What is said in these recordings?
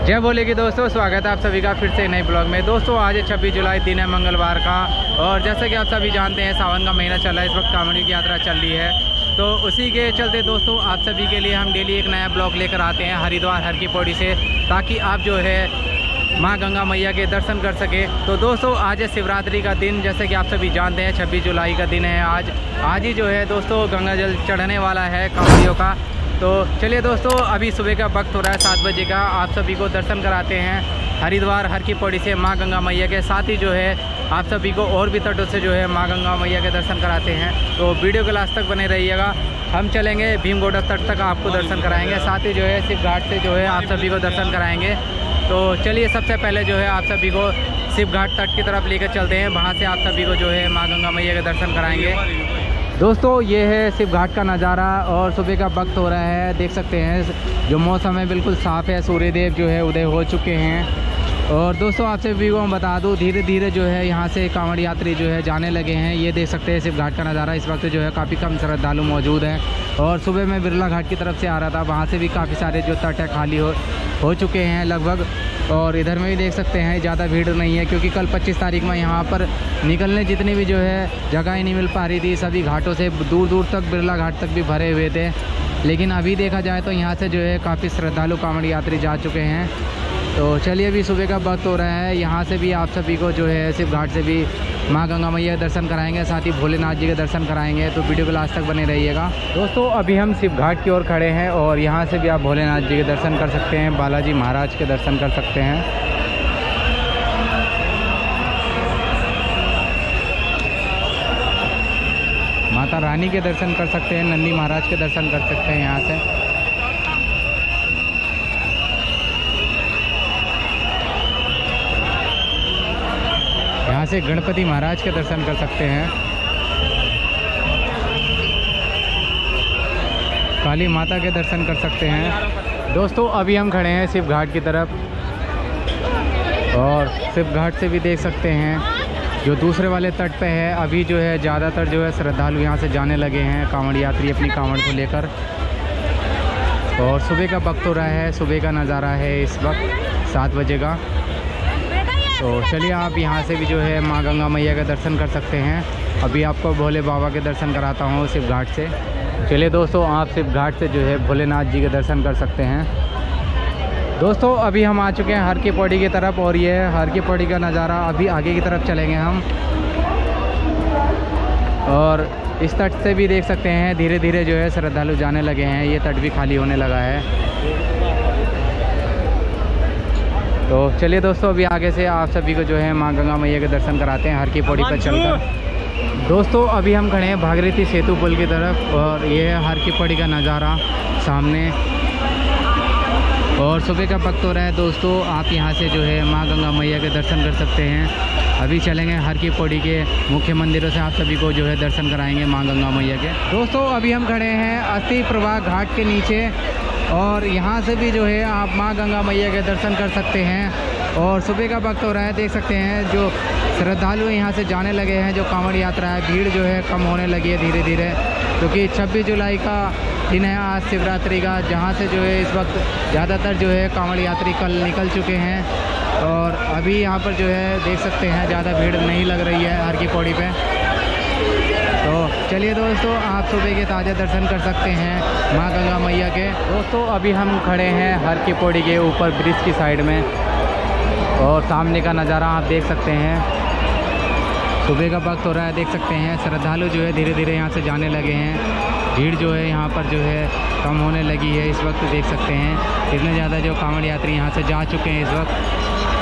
जय बोले कि दोस्तों, स्वागत है आप सभी का फिर से नए ब्लॉग में। दोस्तों आज है 26 जुलाई, दिन है मंगलवार का, और जैसा कि आप सभी जानते हैं सावन का महीना चल रहा है। इस वक्त कांवड़ की यात्रा चल रही है, तो उसी के चलते दोस्तों आप सभी के लिए हम डेली एक नया ब्लॉग लेकर आते हैं हरिद्वार हर की पौड़ी से, ताकि आप जो है माँ गंगा मैया के दर्शन कर सके। तो दोस्तों आज है शिवरात्रि का दिन, जैसे कि आप सभी जानते हैं 26 जुलाई का दिन है। आज ही जो है दोस्तों गंगा जल चढ़ने वाला है कांवड़ियों का। तो चलिए दोस्तों, अभी सुबह का वक्त हो रहा है 7 बजे का। आप सभी को दर्शन कराते हैं हरिद्वार हर की पौड़ी से माँ गंगा मैया के। साथ ही जो है आप सभी को और भी तटों से जो है माँ गंगा मैया के दर्शन कराते हैं। तो वीडियो के लास्ट तक बने रहिएगा। हम चलेंगे भीमगोड़ा तट तक, आपको दर्शन कराएंगे। साथ ही जो है शिव घाट से जो है आप सभी को दर्शन कराएंगे। तो चलिए सबसे पहले जो है आप सभी को शिव घाट तट की तरफ लेकर चलते हैं। वहाँ से आप सभी को जो है माँ गंगा मैया के दर्शन कराएंगे। दोस्तों ये है शिव घाट का नज़ारा, और सुबह का वक्त हो रहा है। देख सकते हैं जो मौसम है बिल्कुल साफ़ है, सूर्यदेव जो है उदय हो चुके हैं। और दोस्तों आप सभी को मैं बता दूं, धीरे धीरे जो है यहाँ से कांवड़ यात्री जो है जाने लगे हैं। ये देख सकते हैं शिव घाट का नज़ारा। इस वक्त जो है काफ़ी कम श्रद्धालु मौजूद हैं, और सुबह मैं बिरला घाट की तरफ से आ रहा था, वहाँ से भी काफ़ी सारे जो तट है खाली हो चुके हैं लगभग। और इधर में भी देख सकते हैं ज़्यादा भीड़ नहीं है, क्योंकि कल 25 तारीख में यहाँ पर निकलने जितनी भी जो है जगह ही नहीं मिल पा रही थी। सभी घाटों से दूर दूर तक बिरला घाट तक भी भरे हुए थे। लेकिन अभी देखा जाए तो यहाँ से जो है काफ़ी श्रद्धालु कांवड़ यात्री जा चुके हैं। तो चलिए अभी सुबह का वक्त हो रहा है, यहाँ से भी आप सभी को जो है शिव घाट से भी माँ गंगा मैया के दर्शन कराएंगे, साथ ही भोलेनाथ जी के दर्शन कराएंगे। तो वीडियो के लास्ट तक बने रहिएगा। दोस्तों अभी हम शिव घाट की ओर खड़े हैं, और यहाँ से भी आप भोलेनाथ जी के दर्शन कर सकते हैं, बालाजी महाराज के दर्शन कर सकते हैं। माता रानी के दर्शन कर सकते हैं, नंदी महाराज के दर्शन कर सकते हैं यहाँ से। यहाँ से गणपति महाराज के दर्शन कर सकते हैं, काली माता के दर्शन कर सकते हैं। दोस्तों अभी हम खड़े हैं शिव घाट की तरफ, और शिव घाट से भी देख सकते हैं जो दूसरे वाले तट पे है, अभी जो है ज़्यादातर जो है श्रद्धालु यहाँ से जाने लगे हैं, कांवड़ यात्री अपनी कांवड़ को लेकर। और सुबह का वक्त हो रहा है, सुबह का नज़ारा है इस वक्त 7 बजे का। तो चलिए आप यहाँ से भी जो है माँ गंगा मैया के दर्शन कर सकते हैं। अभी आपको भोले बाबा के दर्शन कराता हूँ शिव घाट से। चलिए दोस्तों आप शिव घाट से जो है भोलेनाथ जी के दर्शन कर सकते हैं। दोस्तों अभी हम आ चुके हैं हर की पौड़ी की तरफ, और ये है हर की पौड़ी का नज़ारा। अभी आगे की तरफ चलेंगे हम, और इस तट से भी देख सकते हैं धीरे धीरे जो है श्रद्धालु जाने लगे हैं। ये तट भी खाली होने लगा है। तो चलिए दोस्तों अभी आगे से आप सभी को जो है माँ गंगा मैया के दर्शन कराते हैं हर की पौड़ी पर चलकर। दोस्तों अभी हम खड़े हैं भागीरथी सेतु पुल की तरफ, और ये है हर की पौड़ी का नज़ारा सामने। और सुबह का वक्त हो रहा है दोस्तों, आप यहाँ से जो है माँ गंगा मैया के दर्शन कर सकते हैं। अभी चलेंगे हर की पौड़ी के मुख्य मंदिरों से, आप सभी को जो है दर्शन कराएंगे माँ गंगा मैया के। दोस्तों अभी हम खड़े हैं अस्थि प्रवाह घाट के नीचे, और यहाँ से भी जो है आप माँ गंगा मैया के दर्शन कर सकते हैं। और सुबह का वक्त हो रहा है, देख सकते हैं जो श्रद्धालु यहाँ से जाने लगे हैं। जो कांवड़ यात्रा है, भीड़ जो है कम होने लगी है धीरे धीरे, क्योंकि 26 जुलाई का दिन है आज शिवरात्रि का, जहाँ से जो है इस वक्त ज़्यादातर जो है कांवड़ यात्री कल निकल चुके हैं। और अभी यहाँ पर जो है देख सकते हैं ज़्यादा भीड़ नहीं लग रही है हर की पौड़ी पे। तो चलिए दोस्तों आप सुबह के ताज़ा दर्शन कर सकते हैं माँ गंगा मैया के। दोस्तों अभी हम खड़े हैं हर की पौड़ी के ऊपर ब्रिज की साइड में, और सामने का नज़ारा आप देख सकते हैं। सुबह का वक्त हो रहा है, देख सकते हैं श्रद्धालु जो है धीरे धीरे यहाँ से जाने लगे हैं। भीड़ जो है यहाँ पर जो है कम होने लगी है इस वक्त। देख सकते हैं इतने ज़्यादा जो कांवड़ यात्री यहाँ से जा चुके हैं इस वक्त।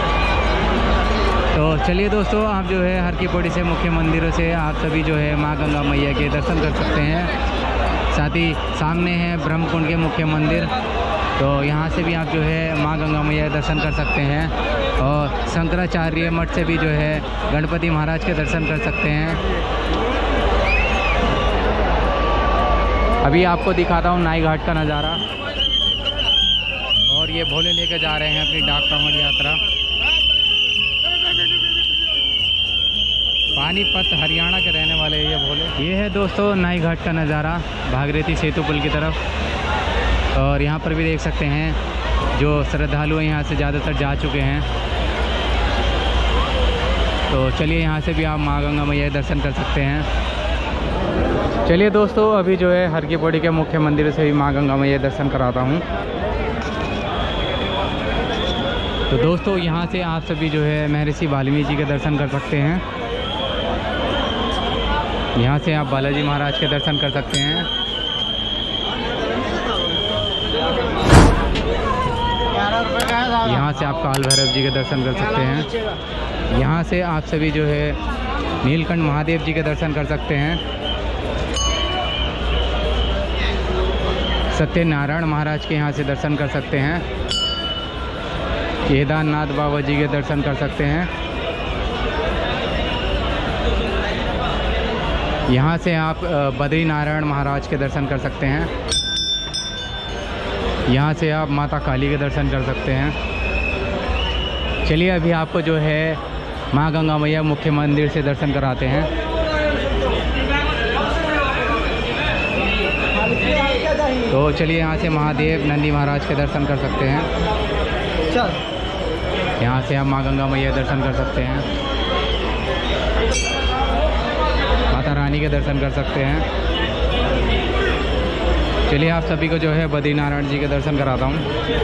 तो चलिए दोस्तों आप जो है हर की पौड़ी से मुख्य मंदिरों से आप सभी जो है माँ गंगा मैया के दर्शन कर सकते हैं। साथ ही सामने है ब्रह्मकुंड के मुख्य मंदिर, तो यहाँ से भी आप जो है माँ गंगा मैया के दर्शन कर सकते हैं। और शंकराचार्य मठ से भी जो है गणपति महाराज के दर्शन कर सकते हैं। अभी आपको दिखाता हूँ नाई घाट का नज़ारा, और ये भोले लेकर जा रहे हैं अपनी डाक कांवड़ यात्रा। पानीपत हरियाणा के रहने वाले ये भोले। ये है दोस्तों नाई घाट का नज़ारा भागीरथी सेतु पुल की तरफ, और यहाँ पर भी देख सकते हैं जो श्रद्धालु हैं यहाँ से ज़्यादातर जा चुके हैं। तो चलिए यहाँ से भी आप माँ गंगा मैया के दर्शन कर सकते हैं। चलिए दोस्तों, अभी जो है हर की पौड़ी के मुख्य मंदिर से भी माँ गंगा मैया के दर्शन कराता हूँ। तो दोस्तों यहाँ से आप सभी जो है महर्षि वाल्मीकि जी के दर्शन कर सकते हैं। यहाँ से आप बालाजी महाराज के दर्शन कर सकते हैं। यहाँ से आप काल भैरव जी के दर्शन कर सकते हैं। यहाँ से आप सभी जो है नीलकंठ महादेव जी के दर्शन कर सकते हैं। सत्यनारायण महाराज के यहाँ से दर्शन कर सकते हैं। केदारनाथ बाबा जी के दर्शन कर सकते हैं। यहाँ से आप बद्रीनारायण महाराज के दर्शन कर सकते हैं। यहाँ से आप माता काली के दर्शन कर सकते हैं। चलिए अभी आपको जो है माँ गंगा मैया मुख्य मंदिर से दर्शन कराते हैं। तो चलिए यहाँ से महादेव नंदी महाराज के दर्शन कर सकते हैं। यहाँ से आप माँ गंगा मैया दर्शन कर सकते हैं। माता रानी के दर्शन कर सकते हैं। चलिए आप सभी को जो है बद्रीनारायण जी के दर्शन कराता हूँ।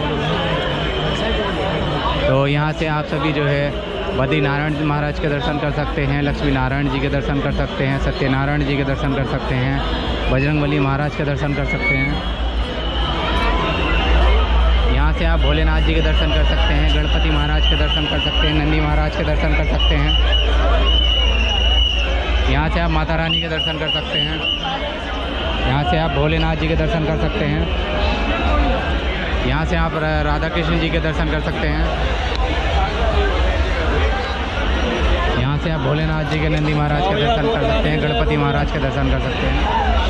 तो यहाँ से आप सभी जो है बद्रीनारायण महाराज के दर्शन कर सकते हैं। लक्ष्मी नारायण जी के दर्शन कर सकते हैं। सत्यनारायण जी के दर्शन कर सकते हैं। बजरंगबली महाराज के दर्शन कर सकते हैं। यहाँ से आप भोलेनाथ जी के दर्शन कर सकते हैं। गणपति महाराज के दर्शन कर सकते हैं। नंदी महाराज के दर्शन कर सकते हैं। यहाँ से आप माता रानी के दर्शन कर सकते हैं। यहाँ से आप भोलेनाथ जी के दर्शन कर सकते हैं। यहाँ से आप राधा कृष्ण जी के दर्शन कर सकते हैं। यहाँ से आप भोलेनाथ जी के नंदी महाराज के दर्शन कर सकते हैं। गणपति महाराज के दर्शन कर सकते हैं।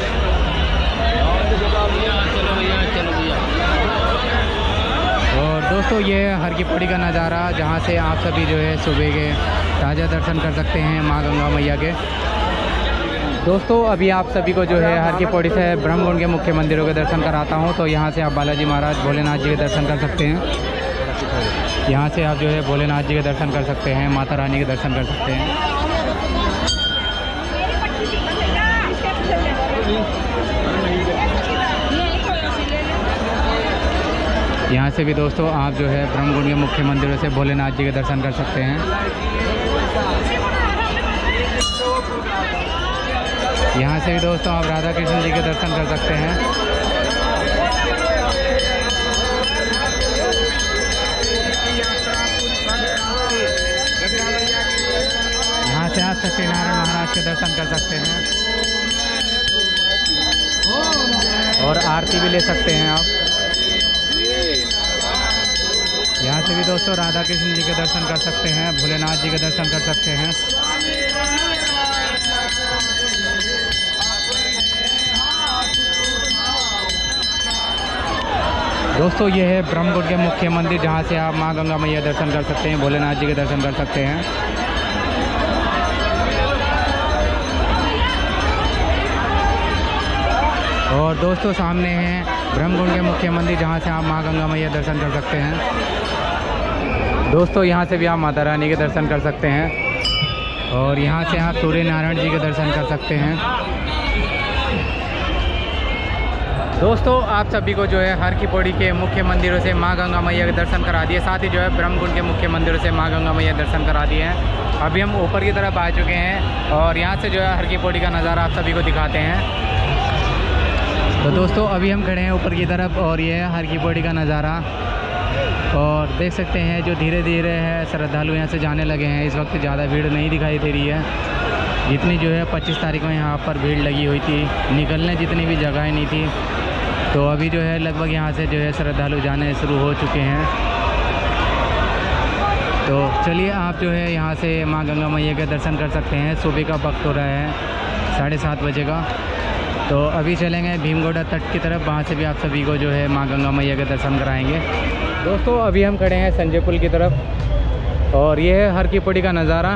और दोस्तों ये हर की पौड़ी का नज़ारा, जहाँ से आप सभी जो है सुबह के ताज़ा दर्शन कर सकते हैं माँ गंगा मैया के। दोस्तों अभी आप सभी को जो है हर की पौड़ी से ब्रह्मकुंड के मुख्य मंदिरों के दर्शन कराता हूँ। तो यहाँ से आप बालाजी महाराज भोलेनाथ जी के दर्शन कर सकते हैं। यहाँ से आप जो है भोलेनाथ जी के दर्शन कर सकते हैं। माता रानी के दर्शन कर सकते हैं। यहाँ से भी दोस्तों आप जो है ब्रह्मकुंड के मुख्य मंदिरों से भोलेनाथ जी के दर्शन कर सकते हैं। यहाँ से भी दोस्तों आप राधा कृष्ण जी के दर्शन कर सकते हैं। यहाँ से आप सत्यनारायण महाराज के दर्शन कर सकते हैं और आरती भी ले सकते हैं आप। यहाँ से भी दोस्तों राधा कृष्ण जी के दर्शन कर सकते हैं। भोलेनाथ जी के दर्शन कर सकते हैं। दोस्तों ये है ब्रह्मकुंड के मुख्य मंदिर, जहाँ से आप माँ गंगा मैया दर्शन कर सकते हैं। भोलेनाथ जी के दर्शन कर सकते हैं। और दोस्तों सामने है ब्रह्मकुंड के मुख्य मंदिर, जहाँ से आप माँ गंगा मैया दर्शन कर सकते हैं। दोस्तों यहाँ से भी आप माता रानी के दर्शन कर सकते हैं। और यहाँ से आप सूर्य नारायण जी के दर्शन कर सकते हैं। दोस्तों आप सभी को जो है हर की पौड़ी के मुख्य मंदिरों से माँ गंगा मैया के दर्शन करा दिए, साथ ही जो है ब्रह्मकुंड के मुख्य मंदिरों से माँ गंगा मैया दर्शन करा दिए हैं। अभी हम ऊपर की तरफ आ चुके हैं और यहाँ से जो है हर की पौड़ी का नज़ारा आप सभी को दिखाते हैं। तो दोस्तों अभी हम खड़े हैं ऊपर की तरफ और ये है हर की पौड़ी का नज़ारा। और देख सकते हैं जो धीरे धीरे है श्रद्धालु यहाँ से जाने लगे हैं। इस वक्त ज़्यादा भीड़ नहीं दिखाई दे रही है। जितनी जो है 25 तारीख को यहाँ पर भीड़ लगी हुई थी, निकलने जितनी भी जगह नहीं थी। तो अभी जो है लगभग यहाँ से जो है श्रद्धालु जाने शुरू हो चुके हैं। तो चलिए आप जो है यहाँ से माँ गंगा मैया के दर्शन कर सकते हैं। सुबह का वक्त हो रहा है 7:30 बजे का। तो अभी चलेंगे भीमगोड़ा तट की तरफ, वहाँ से भी आप सभी को जो है माँ गंगा मैया के दर्शन कराएंगे। दोस्तों अभी हम खड़े हैं संजय पुल की तरफ और ये है हर की पौड़ी का नज़ारा।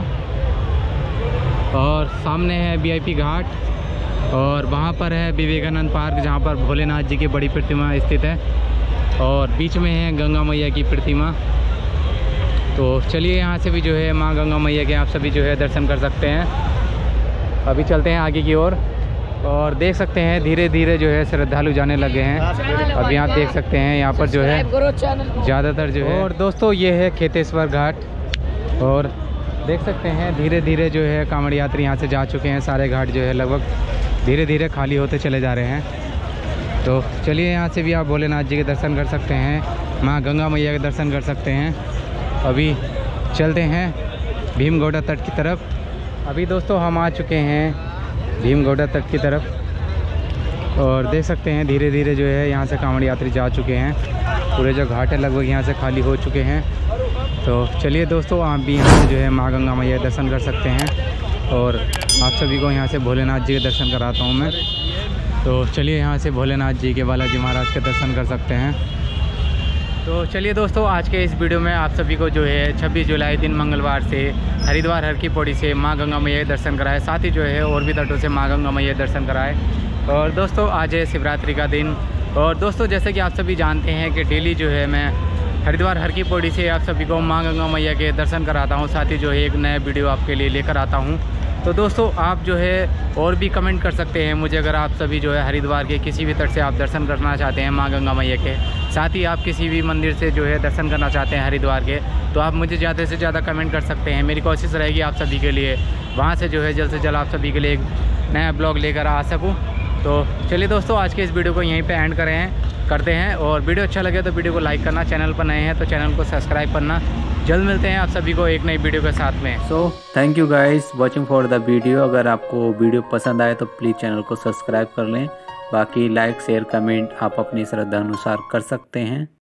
और सामने है VIP घाट और वहाँ पर है विवेकानंद पार्क, जहाँ पर भोलेनाथ जी की बड़ी प्रतिमा स्थित है। और बीच में है गंगा मैया की प्रतिमा। तो चलिए यहाँ से भी जो है माँ गंगा मैया के आप सभी जो है दर्शन कर सकते हैं। अभी चलते हैं आगे की ओर और देख सकते हैं धीरे धीरे जो है श्रद्धालु जाने लगे हैं। अभी आप देख सकते हैं यहाँ पर जो है ज़्यादातर जो है। और दोस्तों ये है खेतेश्वर घाट और देख सकते हैं धीरे धीरे जो है कांवड़ यात्री यहाँ से जा चुके हैं। सारे घाट जो है लगभग धीरे धीरे खाली होते चले जा रहे हैं। तो चलिए यहाँ से भी आप भोलेनाथ जी के दर्शन कर सकते हैं, माँ गंगा मैया के दर्शन कर सकते हैं। अभी चलते हैं भीमगौड़ा तट की तरफ। अभी दोस्तों हम आ चुके हैं भीमगौड़ा तट की तरफ और देख सकते हैं धीरे धीरे जो है यहाँ से कांवड़ यात्री जा चुके हैं। पूरे जो घाट है लगभग यहाँ से खाली हो चुके हैं। तो चलिए दोस्तों आप भी यहाँ से जो है माँ गंगा मैया के दर्शन कर सकते हैं और आप सभी को यहाँ से भोलेनाथ जी के दर्शन कराता हूँ मैं। तो चलिए यहाँ से भोलेनाथ जी के बालाजी महाराज के दर्शन कर सकते हैं। तो चलिए दोस्तों आज के इस वीडियो में आप सभी को जो है 26 जुलाई दिन मंगलवार से हरिद्वार हर की पौड़ी से माँ गंगा मैया के दर्शन कराए, साथ ही जो है और भी तटों से माँ गंगा मैया के दर्शन कराए। और दोस्तों आज है शिवरात्रि का दिन। और दोस्तों जैसे कि आप सभी जानते हैं कि डेली जो है मैं हरिद्वार हर की पौड़ी से आप सभी को माँ गंगा मैया के दर्शन कराता हूँ, साथ ही जो है एक नया वीडियो आपके लिए लेकर आता हूँ। तो दोस्तों आप जो है और भी कमेंट कर सकते हैं मुझे, अगर आप सभी जो है हरिद्वार के किसी भी तट से आप दर्शन करना चाहते हैं माँ गंगा मैया के, साथ ही आप किसी भी मंदिर से जो है दर्शन करना चाहते हैं हरिद्वार के, तो आप मुझे ज़्यादा से ज़्यादा कमेंट कर सकते हैं। मेरी कोशिश रहेगी आप सभी के लिए वहाँ से जो है जल्द से जल्द आप सभी के लिए एक नया ब्लॉग लेकर आ सकूँ। तो चलिए दोस्तों आज के इस वीडियो को यहीं पे एंड करते हैं और वीडियो अच्छा लगे तो वीडियो को लाइक करना, चैनल पर नए हैं तो चैनल को सब्सक्राइब करना। जल्द मिलते हैं आप सभी को एक नई वीडियो के साथ में। So thank you guys watching for the video. अगर आपको वीडियो पसंद आए तो प्लीज़ चैनल को सब्सक्राइब कर लें। बाकी लाइक शेयर कमेंट आप अपनी श्रद्धा अनुसार कर सकते हैं।